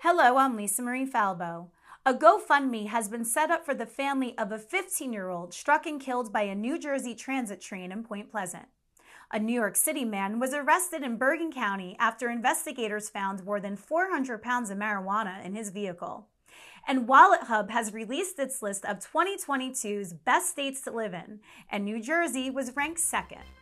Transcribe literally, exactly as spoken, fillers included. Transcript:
Hello, I'm Lisa Marie Falbo. A GoFundMe has been set up for the family of a fifteen-year-old struck and killed by a New Jersey transit train in Point Pleasant. A New York City man was arrested in Bergen County after investigators found more than four hundred pounds of marijuana in his vehicle. And WalletHub has released its list of twenty twenty-two's best states to live in, and New Jersey was ranked second.